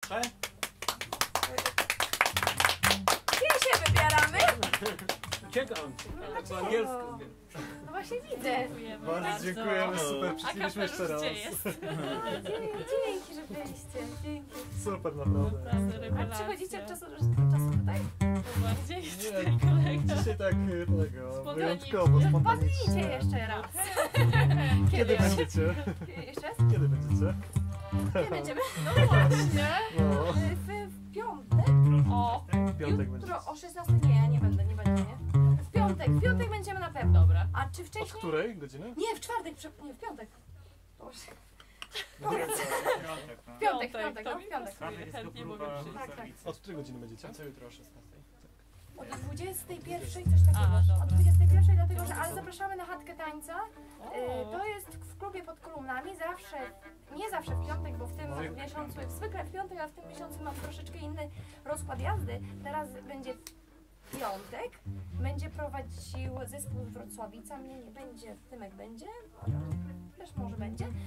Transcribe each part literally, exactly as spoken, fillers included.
Gdzie się wybieramy? Czekam. Po angielsku. No właśnie widzę. Bardzo dziękujemy, super, przyszliśmy jeszcze raz. Dzięki, że byliście. Dzięki. Super, naprawdę. A przychodzicie od czasu do czasu tutaj? Bardziej Nie, dzisiaj tak tego, wyjątkowo, spontanicznie. Podnijcie jeszcze raz. Kiedy będziecie? Jeszcze raz? Kiedy będziecie? Kiedy będziemy? No właśnie. No, W, w piątek? O, w piątek będziecie. Jutro o szesnastej? Nie, ja nie będę, nie będę, nie? W piątek, w piątek będziemy na pewno. dobra. A czy Od wcześniej? której godziny? Nie, w czwartek, prze... nie, w piątek. Boże. Powiedz. W piątek, w piątek, no w piątek. Chętnie mogę przyjść. Tak, tak. Od której godziny będziecie? Co jutro o szesnastej? O dwudziestej pierwszej coś takiego. A, dobra. O dwudziestej pierwszej, dlatego że, ale zapraszamy na chatkę tańca. O. Y, To jest w klubie pod kolumnami, zawsze, nie zawsze w piątek, bo w tym miesiącu, zwykle w piątek, a w tym miesiącu mam troszeczkę inny rozkład jazdy. Teraz będzie piątek, będzie prowadził zespół z Wrocławica, mnie nie będzie, Tymek będzie, też może będzie. Y,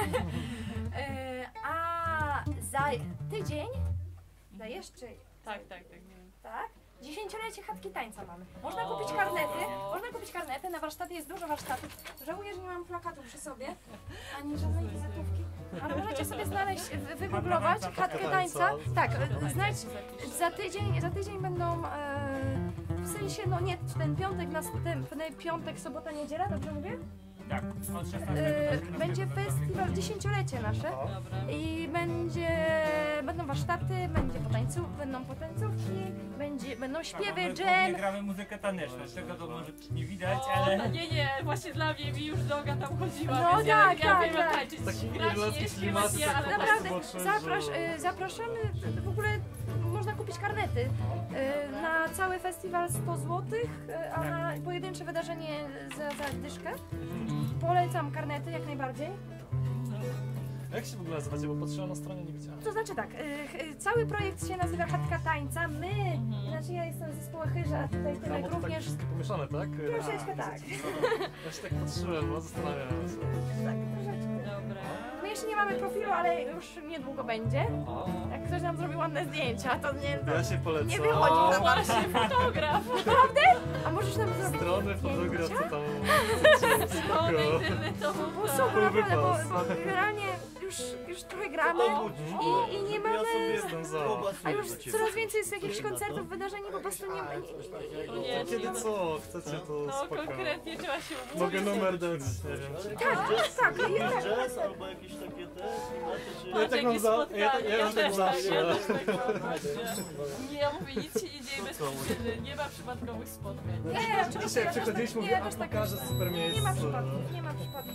A za tydzień, za jeszcze, Tak, tak, tak. tak? Dziesięciolecie chatki tańca mamy. Można kupić karnety, można kupić karnety, na warsztaty jest dużo warsztatów. Żałuję, że nie mam plakatu przy sobie, ani żadnej wizytówki. Ale możecie sobie znaleźć, wy- wygooglować chatkę tańca. Tak, e, znajdź, za tydzień, za tydzień będą, e, w sensie, no nie, ten piątek, następny piątek, sobota, niedziela, dobrze mówię? Tak, od szesnastego E, do będzie festiwal, dziesięciolecie nasze. Dobra. I będzie, będą warsztaty, będzie potańców, będą potańcówki, będzie, będą śpiewy, Nie jam. gramy muzykę taneczną, z tego to może nie widać, O, ale... no nie, nie, właśnie dla mnie mi już droga tam chodziła, No więc tak, ja, ja tak, wiem tak. jak tańczyć. Taki Grać irlandzki nie, klimat, śpiewać nie, tak ale po Naprawdę, prostu zobaczę, zaprasz, że- y, zapraszamy, w ogóle można kupić karnety y, na cały festiwal sto złotych, y, a na pojedyncze wydarzenie za, za dyszkę. Polecam karnety jak najbardziej. Jak się w ogóle nazywacie, bo patrzyłam na stronie, nie widziałam. To znaczy tak, y, y, cały projekt się nazywa Chatka Tańca. My, znaczy ja jestem z zespołu Chyża, a tutaj A, bo Tymek to tak również. wszystko pomieszane, tak? Troszeczkę tak. Ja się tak patrzyłem, no zastanawiałem się. Tak, troszeczkę. Dobra. My jeszcze nie mamy profilu, ale już niedługo będzie. Jak ktoś nam zrobi ładne zdjęcia, to nie, to Ja się polecam. nie wychodzi O, za bardzo. właśnie, fotograf. Naprawdę? A możesz nam zrobić Strony, fotograf, zdjęcia? co tam... Stronę Spoko. internetową. Bo tak. super, naprawdę, bo, wypas. bo generalnie już, już trochę gramy i, i nie mamy... Jestem za. A już coraz więcej jest jakichś koncertów, wydarzeń i po prostu nie... nie, nie, nie, nie. Kiedy co? Chcecie to No spoko. konkretnie trzeba się umówić. Mogę numer dać, nie wiem. Tak, tak, tak, i tak. Jazz albo jakieś takie te klimaty, czy... Ja tak mam za... Ja, tak- ja mam tak też zawsze. ja też tak mam właśnie. Nie, ja mówię, nic się nie dzieje bez przyczyny, nie ma przypadkowych spotkań. Nie, oczywiście. Dzisiaj ja też przychodziliśmy, tak- mówię, ja też a tak pokażę myślę. super Nie, miejsce. nie ma przypadków, nie ma przypadków.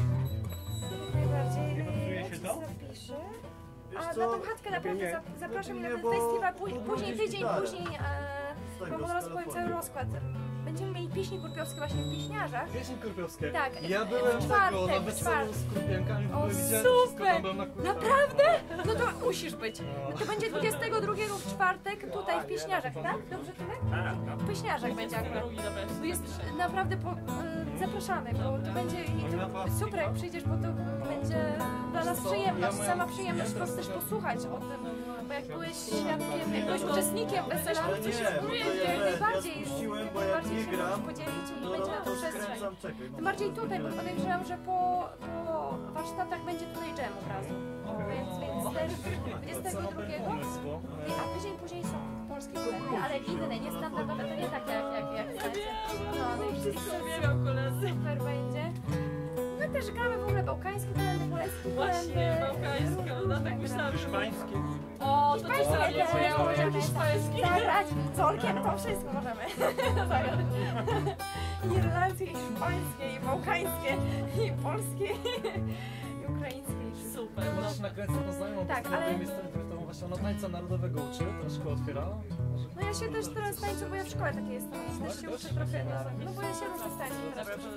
Jak najbardziej. Nie buduje się Jak to? zapiszę. Wiesz A co? na tą chatkę naprawdę nie. zap- zapraszam mnie na Nie, ten bo- festiwal, pój- bo później będzie tydzień gitara. później, Z e, tego, bo z zaraz powiem cały telefonu. rozkład. Będziemy mieli pieśni kurpiowskie właśnie w Pieśniarzach. Pieśń kurpiowskie. Tak, Ja w byłem czwartek, tego, na w weselu czwartek. z kurpiankami, w O, ogóle widziałem to wszystko, super! tam byłem na kurpiankach. Naprawdę? No to musisz być. To będzie dwudziestego drugiego w czwartek tutaj w Pieśniarzach, tak? Dobrze, Tymek? W Pieśniarzach będzie akurat. Drugi, dobra, Tu jest naprawdę, po, e, zapraszamy, bo to będzie i to super jak przyjdziesz, bo to będzie dla nas przyjemność, sama przyjemność po prostu też posłuchać o tym, bo jak byłeś świadkiem, jak byłeś uczestnikiem wesela, Ale to nie, się bo to ja, jak najbardziej, ja spuściłem, bo jak jak najbardziej nie się gram, możesz podzielić i to, będzie na to to przestrzeń. skręcam, czekaj. No Tym bardziej tutaj, bo podejrzewam, że po, po warsztatach będzie tutaj dżem od razu. Więc, więc też dwudziestego drugiego. I, a tydzień później są polskie koledzy, ale inne, nie standardowe, to nie takie jak, jak, jak chcecie. No, no i wszyscy Uwielbiam koledzy. super będzie. My też gramy w ogóle bałkańskie kolendy, polskie Właśnie, kolendy. bałkańskie, no tak myślałam. Hiszpańskie. O, to też Hiszpańskie dla mnie też pojało możemy hiszpańskie. zagrać, colkiem to wszystko możemy. Zagrać. Irlandzkie, hiszpańskie, i bałkańskie, i polskie, i ukraińskie. Super, Ja no. możesz nakręcać na znajomą, Tak, tak, ale- ale... którą właśnie ona tańca narodowego uczy, ta szkoła otwierała. No ja się też teraz tańczę, bo ja w szkole takiej jestem i też się uczę trochę, no, no bo ja się różnych tańców teraz uczę.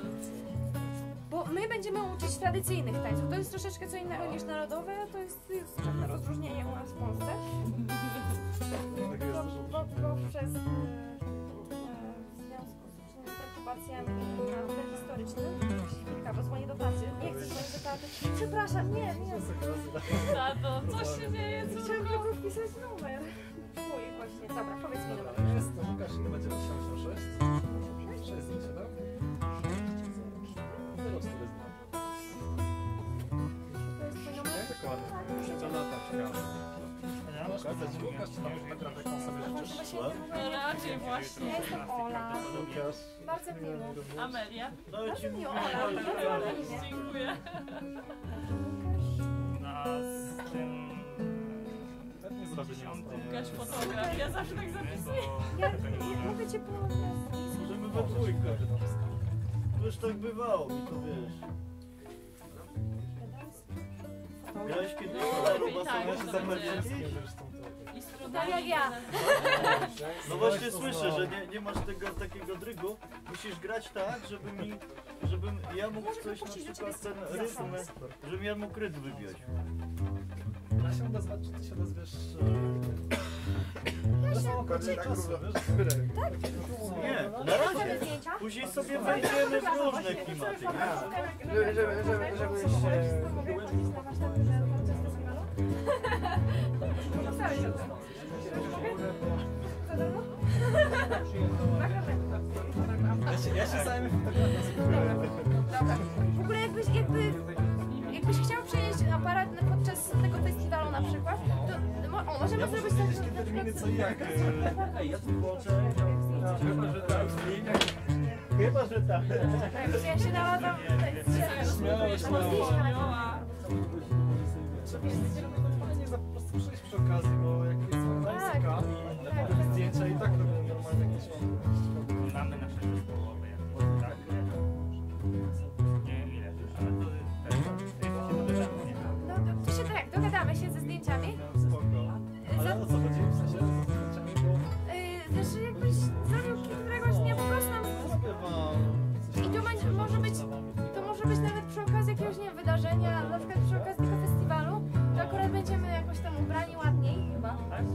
Bo my będziemy uczyć tradycyjnych tańców, to jest troszeczkę co innego niż narodowe, to jest, jest pewne rozróżnienie u nas w Polsce. Tak jest Bo, dużo. bo, bo przez e, e, w związku z różnymi perturbacjami prehistorycznymi, chwilka, bo dzwonię do taty, nie chcę dzwonić do taty, przepraszam, nie, nie, Tato, co się dzieje? Co chciałam tylko pokazać Łukasz, czy tam Petra, taką sobie życzysz? No raczej właśnie. Ja jestem Ola. Łukasz. Bardzo miło. Amelia. No i ci Bardzo miło, mówię, Ola. Bardzo ładne imię. Dziękuję. Na tym... Pewnie zrobię Łukasz fotograf. Ja zawsze tak zapisuję. Ja, ja mogę cię pomóc. możemy we dwójkę. To już tak bywało, mi to wiesz. Grałeś kiedyś na Roba Tak, Sowiaty to za będzie. Mercedes? I z Tak trudami. jak ja. No właśnie słyszę, że nie, nie masz tego takiego drygu. Musisz grać tak, żeby mi, żebym ja mógł Możesz coś na wypuścić do przykład ciebie ten rytm, zasłonę. żebym ja mógł rytm wybiać. Ja się odezwać, czy ty się odezwiesz? Ja się Bardziej tak tak równo, wiesz? Zbyrek. Tak? Nie, na Chcemy razie. zdjęcia? Później sobie wejdziemy w różne klimaty. nie? Żeby, żeby, żeby, żebyś się... Mogę chodzić na warsztaty, że podczas festiwalu? Napisałeś o tym. Mogę? Za darmo? Ja się, ja się zajmę Dobra. W ogóle jakbyś, jakby, jakbyś chciał przenieść aparat na- podczas tego festiwalu na przykład, to mo- o, możemy Ja muszę zrobić wiedzieć, tak, kiedy na terminy, przykład... co i jak. Ej, ja tu włączę. Chyba, że tak. Chyba, że tak. Tak, ja się nalazłam tutaj z drzewem. Śmiało, śmiało. Miała. Fajnie za po prostu przyjść przy okazji, bo jak jest angielska tak. i zdjęcia i tak robią normalnie jakieś Mamy nasze zespołowe, tak? Nie wiem ile, ale to też się dogadamy, nie? No to, to się tak, dogadamy się ze zdjęciami. spoko. Za, Ale o co chodzi? W sensie z zdjęciami, bo y, też jakbyś zrobił któregoś dnia po prostu nam... I to będzie, może być, to może być nawet przy okazji jakiegoś, nie wiem, wydarzenia, na przykład przy okazji tego festiwalu, to akurat będziemy jakoś tam ubrani ładniej chyba.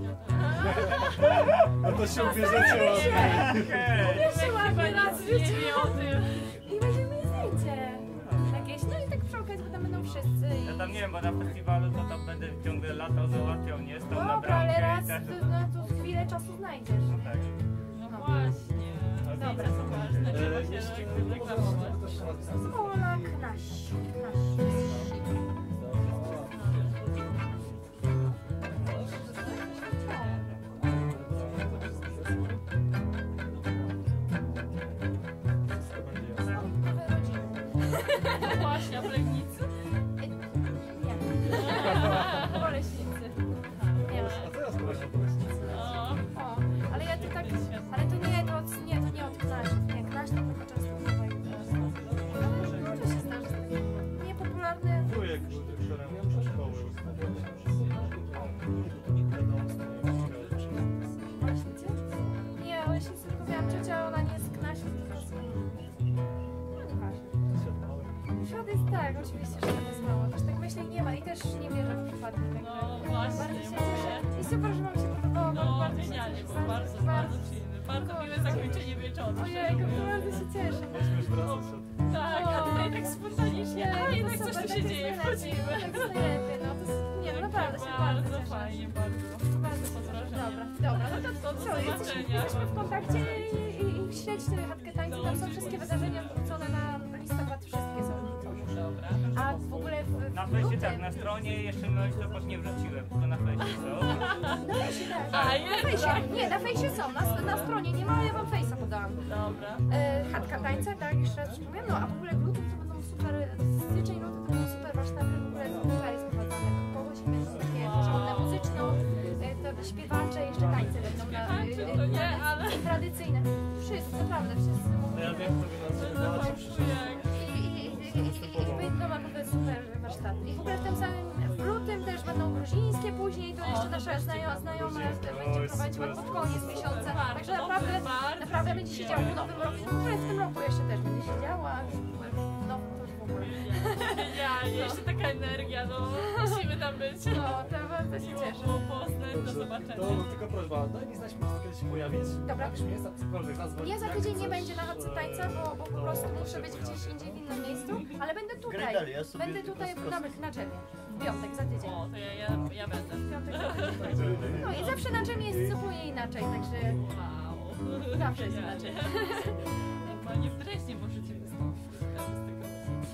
no to się ubierzecie ładnie. Jeszcze ładnie raz Nie wie o tym. i będziemy mieli zdjęcie jakieś, no i tak przy okazji, bo tam będą wszyscy i... Ja tam nie wiem, bo na festiwalu to tam będę ciągle latał, załatwiał, nie? Stał na Dobra, ale bramkę raz, i tak. to, no to chwilę czasu znajdziesz. Tak. No właśnie. Dobra. Zdjęcia są ważne. Trzeba się Jeśli reklamować. to też ładnie. Ola Knaś. Knaś. Właśnie, a w Legnicy? Nie. Boleśnicy. Nie ma. A co ja skoro się poleśnicy? O, O, ale ja to tak, ale to nie, to od, nie, to nie od Knaszów, nie, Knaś to tylko często bywa. Ale może się zdarzyć takie niepopularne. Wujek był dyrektorem szkoły. Boleśnicy? Nie, Boleśnicy tylko miałam ciocię, ale ona nie jest Knasiów, tylko z... No nieważne. Świat jest tak, oczywiście, że to jest mało. Też tak myślę i nie ma i też nie wierzę w przypadki. no Także właśnie. bardzo się cieszę. I super, że wam się podobało. No, bardzo się genialnie, cieszę. było bardzo, bardzo przyjemne. Bardzo miłe zakończenie wieczoru. Ojej, bardzo się cieszę. Myśmy już wracać od... Tak, a tutaj tak spontanicznie. A Nie, jednak to coś super, tu tak się jest dzieje, najlepiej. wchodzimy. Tak jest najlepiej, no to jest, nie no naprawdę się bardzo Bardzo cieszę. fajnie, bardzo. Bardzo pod się cieszę. wrażeniem. Dobra, dobra, no to Do co, jesteśmy, zobaczenia. jesteśmy w kontakcie i, i, i śledźcie chatkę tańca, tam są wszystkie wydarzenia wrzucone na listopad, wszystkie są. Dobra. A w ogóle w, w Na fejsie lutym- tak, na stronie jeszcze na listopad nie wrzuciłem, tylko na fejsie, co? Na fejsie też. A, Na jednak. fejsie, nie, na fejsie są, na, na stronie nie ma, ale ja wam fejsa podałam. Dobra. E, chatka tańca, tak, jeszcze raz przypomnę. No a w ogóle w lutym to będą super, styczeń, luty to będą super warsztaty, w ogóle super jest prowadzone. Koło się będą takie porządne muzyczno, e, to śpiewacze, jeszcze tańce będą na, Śpiewacze to nie, ale- tradycyjne. Wszyscy, naprawdę wszyscy. No ja wiem, kto by nas No wybrała, to czy przyszedł. jak... I, i, i, i, i będą naprawdę super warsztaty. I w ogóle w tym samym, w lutym też będą gruzińskie później, to jeszcze nasza znajo, znajoma będzie prowadziła pod koniec miesiąca. Także naprawdę, naprawdę będzie się działo w nowym roku. W ogóle w tym roku jeszcze też będzie się działo, a no to już w ogóle. Genialnie, jeszcze taka energia, no musimy tam być. No, to bardzo się cieszę. Było Poznań, do zobaczenia. To tylko prośba, daj mi znać, po prostu kiedyś się pojawić. Dobra. Jakbyś mnie za cokolwiek nazwać. Ja za jak tydzień nie chcesz, będzie na chatce tańca, bo, bo po prostu muszę być gdzieś indziej w innym miejscu, ale będę tutaj. Graj dalej, ja sobie Będę tylko tutaj skosę. na, na drzemie. W piątek, za tydzień. O, to ja, ja, ja będę. W piątek, za tydzień. No i zawsze na drzemie jest zupełnie inaczej, także Wow. zawsze jest inaczej. Normalnie w Dreźnie możecie wystąpić. Tak?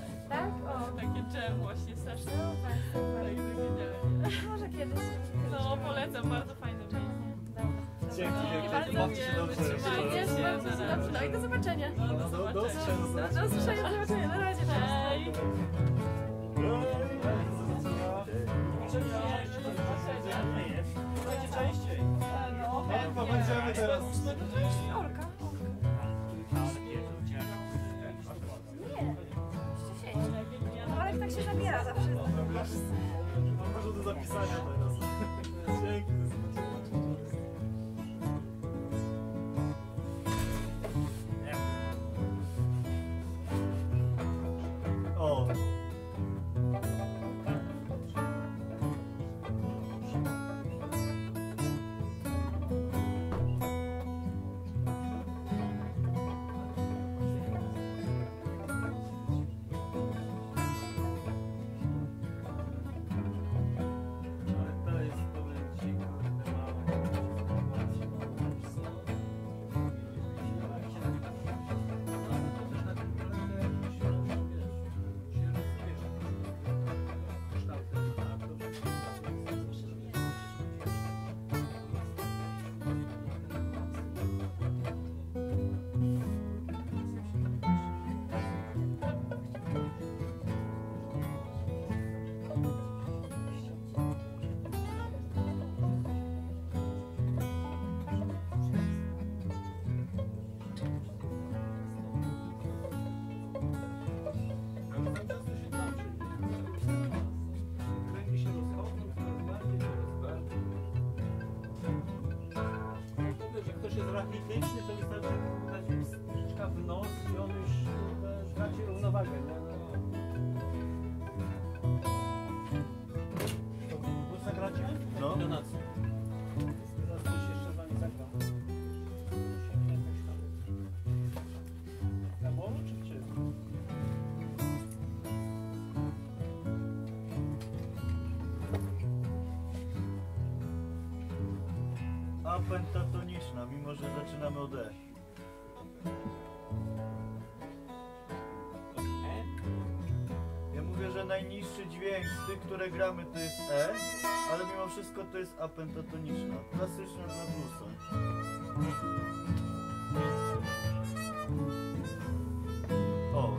Tak? O, Takie dżem właśnie session. super, super. Tak, genialnie. Może kiedyś. No, polecam, bardzo fajne miejsce. Dzięki, No, dzięki. bardzo Bawcie się dziękujemy, dobrze. trzymajcie Jest się, bardzo na dobrze. razie. No i do zobaczenia. No, do Do, do zobaczenia. usłyszenia. Do usłyszenia, do zobaczenia. Na razie. Hej. Słuchajcie częściej. No, Nie, bo będziemy teraz. Orka. Nie. Ściśnięcie. No ale tak się zabiera zawsze. Mam dużo do zapisania teraz. Dzięki. O. Ale to jest momencik, kurde, mały. Ale tam często się toczy. Kręgi się rozchodzą, coraz bardziej, coraz bardziej. Mówię, że ktoś jest rachityczny, to wystarczy dać mu strzyczka w nos i on już kurde, traci równowagę. Nie? No. To wy zagracie? No. Donacji. Teraz coś jeszcze z wami zagram. Na bolu czy w czym? A pentatoniczna, mimo że zaczynamy od E. Ja mówię, że najniższy dźwięk z tych, które gramy, to jest E, ale mimo wszystko to jest A pentatoniczna. Klasyczna dla bluesa. O.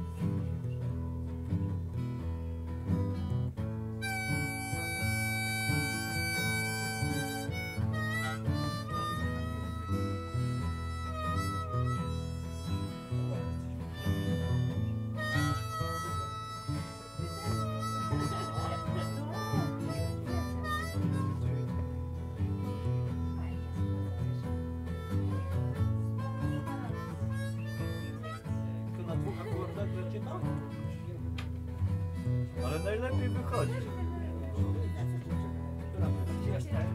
Tylko na dwóch akordach będzie to? Ale najlepiej wychodzi. Która będzie? Tak,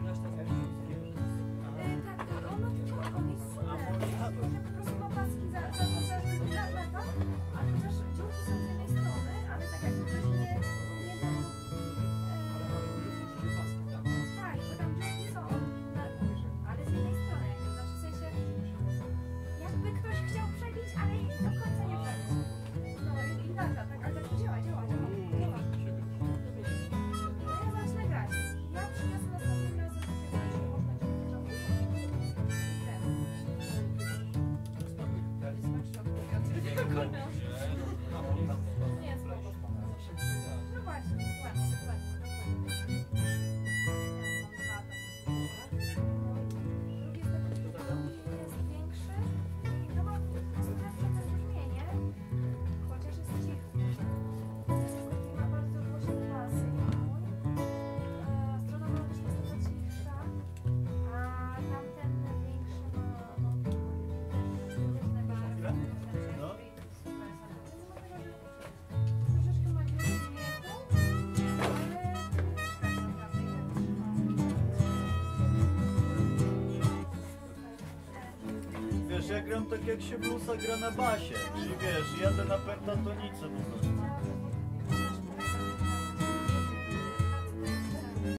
ona tylko, on jest super. Po prostu ma paski za, za, za, za lewa, a chociaż dziurki są z jednej strony, ale tak jakby ktoś nie, nie dał... E, tak, bo tam dziurki są, na, ale z jednej strony, jakby, znaczy w sensie, jakby ktoś chciał przebić, ale do końca nie przebić. No i, i lata, tak, ale tak to działa, działa, działa. działa. No ja zacznę grać. Ja przyniosę następnym razem takie rzeczy, można dziurki robić. Nie, spoko. No właśnie, dokładnie, dokładnie. Drugi jest taki, drugi jest większy. No ma straszne brzmienie, chociaż jest cichy. Taki ma bardzo głośny bas, jak mój. E, Strona ma też jest taka cichsza, a tamten większy ma no, różne barwy. No. Troszeczkę ma dziurę dźwięku, ale tak naprawdę Wiesz, ja gram tak jak się bluesa gra na basie, czyli wiesz, jadę na pentatonice po prostu.